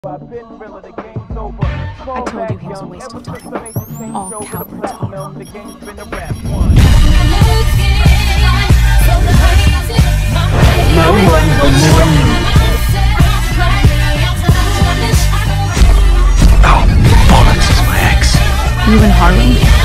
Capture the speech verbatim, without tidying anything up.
I told you he was a waste of time. All cowards are. No one will never know. Oh, bollocks is my ex. You in Harlem?